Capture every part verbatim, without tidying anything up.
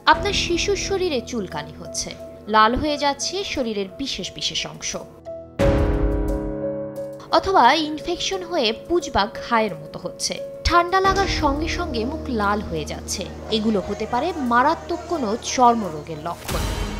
আপনার শিশুর শরীরে চুলকানি হচ্ছে, লাল হয়ে যাচ্ছে শরীরের বিশেষ বিশেষ অংশ, অথবা ইনফেকশন হয়ে পুজ বা ঘায়ের মতো হচ্ছে, ঠান্ডা লাগার সঙ্গে সঙ্গে মুখ লাল হয়ে যাচ্ছে, এগুলো হতে পারে মারাত্মক কোনো চর্মরোগের লক্ষণ।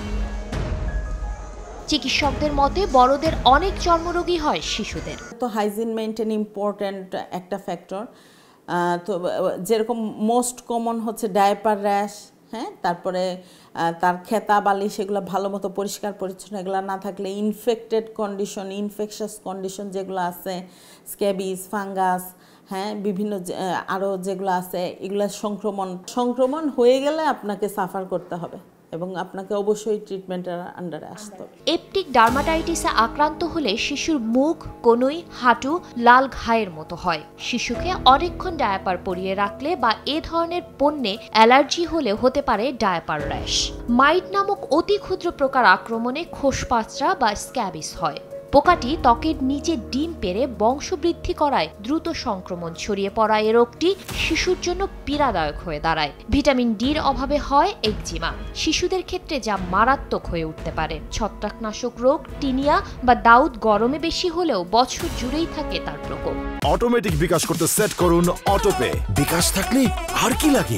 চিকিৎসকদের মতে বড়দের অনেক চর্মরোগী হয় শিশুদের। তো হাইজিন মেইনটেইন ইম্পর্ট্যান্ট একটা ফ্যাক্টর। তো যেরকম মোস্ট কমন হচ্ছে ডায়াপার র্যাশ, হ্যাঁ, তারপরে তার খেতা বালি সেগুলো ভালো মতো পরিষ্কার পরিচ্ছন্ন এগুলো না থাকলে ইনফেক্টেড কন্ডিশন, ইনফেকশাস কন্ডিশন যেগুলো আছে, স্ক্যাবিস, ফাঙ্গাস, হ্যাঁ, বিভিন্ন আরও যেগুলো আছে এগুলো সংক্রমণ সংক্রমণ হয়ে গেলে আপনাকে সাফার করতে হবে এবং আপনাকে অবশ্যই ট্রিটমেন্টের আন্ডারে আসতে হবে। এপটিক ডার্মাটাইটিসে আক্রান্ত হলে শিশুর মুখ, কনুই, হাঁটু লাল ঘায়ের মতো হয়। শিশুকে অনেকক্ষণ ডায়াপার পরিয়ে রাখলে বা এ ধরনের পণ্যে অ্যালার্জি হলে হতে পারে ডায়াপার র্যাশ। মাইট নামক অতি ক্ষুদ্র প্রকার আক্রমণে খোসপাঁচড়া বা স্ক্যাবিস হয়। পোকাটি ত্বকের নিচে ডিম পেড়ে বংশবৃদ্ধি করায় দ্রুত সংক্রমণ ছড়িয়ে পড়া এ রোগটি শিশুর জন্য পীড়াদায়ক হয়ে দাঁড়ায়। ভিটামিন ডির অভাবে হয় একজিমা, শিশুদের ক্ষেত্রে যা মারাত্মক হয়ে উঠতে পারে। ছত্রাকনাশক রোগ, টিনিয়া বা দাউদ গরমে বেশি হলেও বছর জুড়েই থাকে তার প্রকোপ। অটোমেটিক বিকাশ করতে সেট করুন অটোপে। বিকাশ থাকলে আর কি লাগে।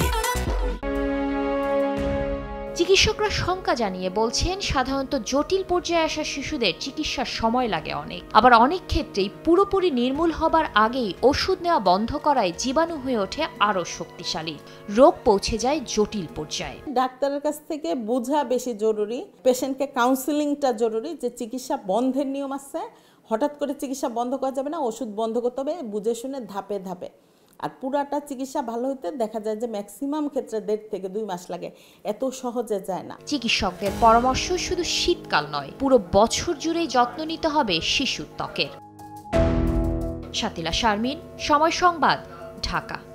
চিকিৎসকরা শঙ্কা জানিয়ে বলছেন, সাধারণত জটিল পর্যায়ে আসা শিশুদের চিকিৎসার সময় লাগে অনেক, আবার অনেক ক্ষেত্রেই পুরোপুরি নির্মূল হবার আগেই ওষুধ নেওয়া বন্ধ করায় জীবাণু হয়ে ওঠে আরও শক্তিশালী, রোগ পৌঁছে যায় জটিল পর্যায়ে। ডাক্তারের কাছ থেকে বোঝা বেশি জরুরি, পেশেন্টকে কাউন্সিলিংটা জরুরি, যে চিকিৎসা বন্ধের নিয়ম আছে, হঠাৎ করে চিকিৎসা বন্ধ করা যাবে না, ওষুধ বন্ধ করতে হবে বুঝে শুনে ধাপে ধাপে। আর পুরাটা চিকিৎসা ভালো হইতে দেখা যায় যে ম্যাক্সিমাম ক্ষেত্রে দেড় থেকে দুই মাস লাগে, এত সহজে যায় না। চিকিৎসকদের পরামর্শ শুধু শীতকাল নয়, পুরো বছর জুড়েই যত্ন নিতে হবে শিশুর ত্বকের। শাতিলা শারমিন, সময় সংবাদ, ঢাকা।